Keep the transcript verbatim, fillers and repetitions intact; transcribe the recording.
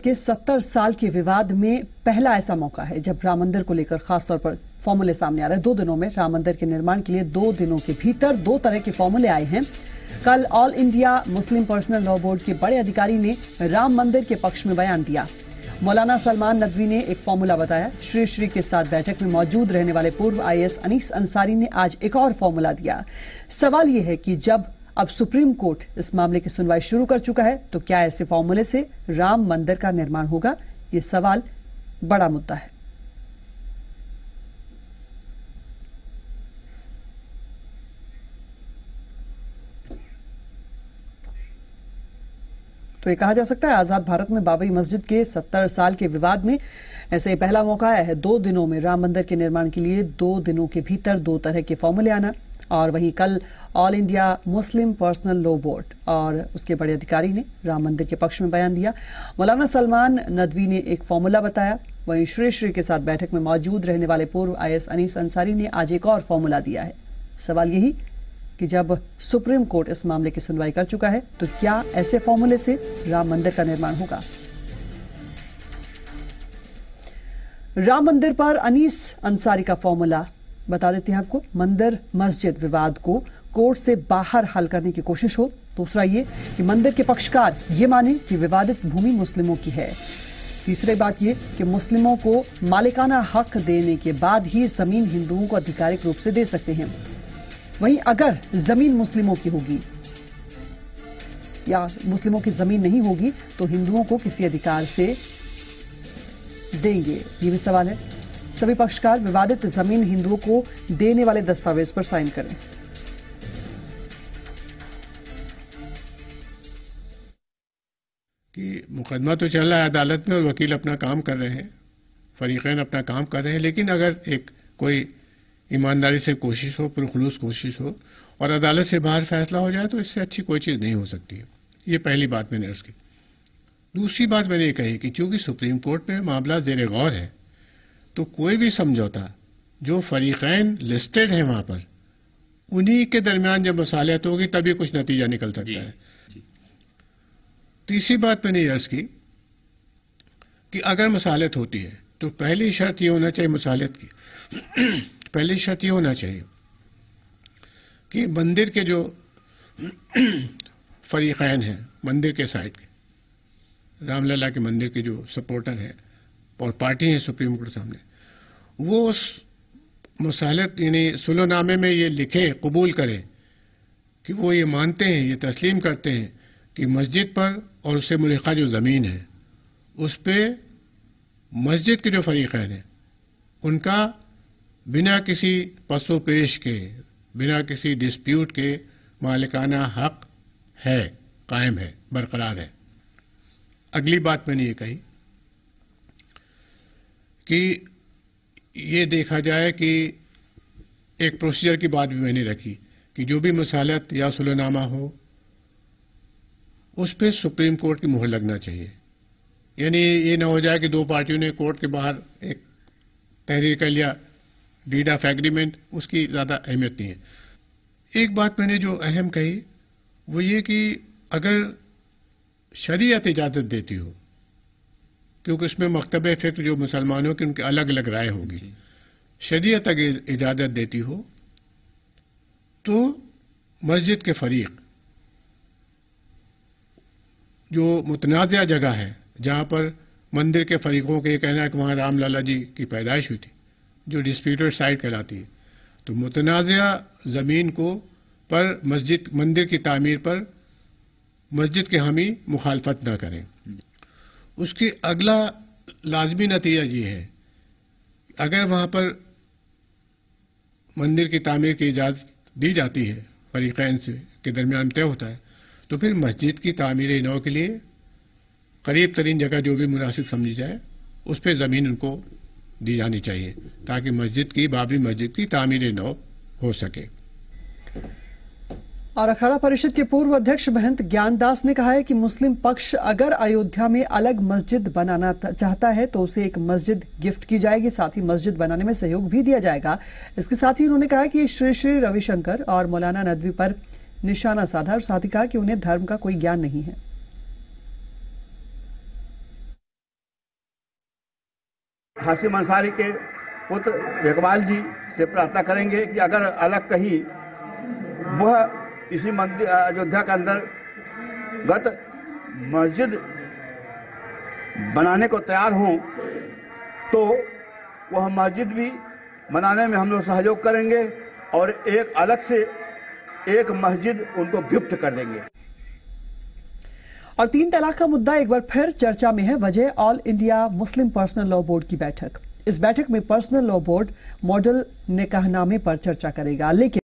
के सत्तर साल के विवाद में पहला ऐसा मौका है जब राम मंदिर को लेकर खासतौर पर फॉर्मूले सामने आ रहे हैं। दो दिनों में राम मंदिर के निर्माण के लिए दो दिनों के भीतर दो तरह के फॉर्मूले आए हैं। कल all India Muslim personal law board के बड़े अधिकारी ने राम मंदिर के पक्ष में बयान दिया। मौलाना सलमान नदवी ने एक फॉर्मूला बताया। श्री श्री के साथ बैठक में मौजूद रहने वाले पूर्व I A S Anis Ansari ने आज एक और फॉर्मूला दिया। सवाल यह है कि जब अब सुप्रीम कोर्ट इस मामले की सुनवाई शुरू कर चुका है तो क्या ऐसे फॉर्मूले से राम मंदिर का निर्माण होगा? ये सवाल बड़ा मुद्दा है। तो ये कहा जा सकता है आजाद भारत में बाबरी मस्जिद के सत्तर साल के विवाद में ऐसे ही पहला मौका आया है दो दिनों में राम मंदिर के निर्माण के लिए दो दिनों के भीतर दो तरह के फॉर्मूले आना। और वहीं कल all India Muslim personal law board और उसके बड़े अधिकारी ने राम मंदिर के पक्ष में बयान दिया। मौलाना सलमान नदवी ने एक फॉर्मूला बताया। वहीं श्री श्री के साथ बैठक में मौजूद रहने वाले पूर्व I A S Anis Ansari ने आज एक और फॉर्मूला दिया है। सवाल यही कि जब सुप्रीम कोर्ट इस मामले की सुनवाई कर चुका है तो क्या ऐसे फॉर्मूले से राम मंदिर का निर्माण होगा? राम मंदिर पर अनीस अंसारी का फॉर्मूला बता देते हैं आपको। मंदिर मस्जिद विवाद को कोर्ट से बाहर हल करने की कोशिश हो। दूसरा ये कि मंदिर के पक्षकार ये माने कि विवादित भूमि मुस्लिमों की है। तीसरी बात ये कि मुस्लिमों को मालिकाना हक देने के बाद ही जमीन हिंदुओं को आधिकारिक रूप से दे सकते हैं। वहीं अगर जमीन मुस्लिमों की होगी या मुस्लिमों की जमीन नहीं होगी तो हिंदुओं को किसी अधिकार से देंगे, ये भी सवाल है। सभी पक्षकार विवादित जमीन हिंदुओं को देने वाले दस्तावेज पर साइन करें। कि मुकदमा तो चल रहा है अदालत में और वकील अपना काम कर रहे हैं, फरीकैन अपना काम कर रहे हैं, लेकिन अगर एक कोई ईमानदारी से कोशिश हो, पुरखुलूस कोशिश हो और अदालत से बाहर फैसला हो जाए तो इससे अच्छी कोई चीज नहीं हो सकती है। ये पहली बात मैंने अर्ज की। दूसरी बात मैंने ये कही कि चूंकि सुप्रीम कोर्ट में मामला जेर गौर है तो कोई भी समझौता जो फरीकैन लिस्टेड है वहां पर उन्हीं के दरमियान जब मसालियत होगी तभी कुछ नतीजा निकल सकता है। तीसरी बात मैंने ये अर्ज की कि अगर मसालियत होती है तो पहली शर्त ये होना चाहिए मसालियत की पहली शर्त ये होना चाहिए कि मंदिर के जो फरीकैन हैं, मंदिर के साइड के, रामलला के मंदिर के जो सपोर्टर हैं और पार्टी है सुप्रीम कोर्ट सामने, वो उस मसालत यानी सुलहनामे में ये लिखे, कबूल करें कि वो ये मानते हैं, ये तस्लीम करते हैं कि मस्जिद पर और उससे मुल्हिका जो ज़मीन है उस पर मस्जिद के जो फरीकैन हैं उनका बिना किसी पसो पेश के, बिना किसी डिस्प्यूट के मालिकाना हक है, कायम है, बरकरार है। अगली बात मैंने ये कही कि ये देखा जाए कि एक प्रोसीजर की बात भी मैंने रखी कि जो भी मसालत या सुलहनामा हो उस पर सुप्रीम कोर्ट की मुहर लगना चाहिए। यानी ये ना हो जाए कि दो पार्टियों ने कोर्ट के बाहर एक तहरीर कर लिया, डीड ऑफ एग्रीमेंट, उसकी ज्यादा अहमियत नहीं है। एक बात मैंने जो अहम कही वो ये कि अगर शरीयत इजाजत देती हो, क्योंकि उसमें मकतब फिक्र जो मुसलमानों की उनकी अलग अलग राय होगी, शरीयत अगर इजाजत देती हो तो मस्जिद के फरीक जो मुतनाज़ा जगह है जहां पर मंदिर के फरीकों के कहना है कि वहां रामलला जी की पैदाइश हुई थी, जो डिस्प्यूटेड साइट कहलाती है, तो मुतनाज़ा जमीन को पर मस्जिद मंदिर की तामीर पर मस्जिद के हामी मुखालफत ना करें। उसकी अगला लाजमी नतीजा ये है अगर वहां पर मंदिर की तामीर की इजाजत दी जाती है, फरीकैन से के दरमियान तय होता है, तो फिर मस्जिद की तामीर नौ के लिए करीब तरीन जगह जो भी मुनासिब समझी जाए उस पर जमीन उनको दी जानी चाहिए ताकि मस्जिद की, बाबरी मस्जिद की तामीर नौ हो सके। और अखाड़ा परिषद के पूर्व अध्यक्ष महंत ज्ञानदास ने कहा है कि मुस्लिम पक्ष अगर अयोध्या में अलग मस्जिद बनाना चाहता है तो उसे एक मस्जिद गिफ्ट की जाएगी, साथ ही मस्जिद बनाने में सहयोग भी दिया जाएगा। इसके साथ ही उन्होंने कहा कि श्री श्री रविशंकर और मौलाना नदवी पर निशाना साधा और साथ ही कहा कि उन्हें धर्म का कोई ज्ञान नहीं है। हाशिम अंसारी के पुत्र इकबाल जी से प्रार्थना करेंगे कि अगर अलग कहीं वह इसी मंदिर अयोध्या के अंदर गत मस्जिद बनाने को तैयार हों तो वह मस्जिद भी बनाने में हम लोग सहयोग करेंगे और एक अलग से एक मस्जिद उनको गिफ्ट कर देंगे। और तीन तलाक का मुद्दा एक बार फिर चर्चा में है। वजह all India Muslim personal law board की बैठक। इस बैठक में पर्सनल लॉ बोर्ड मॉडल निकाहनामे पर चर्चा करेगा, लेकिन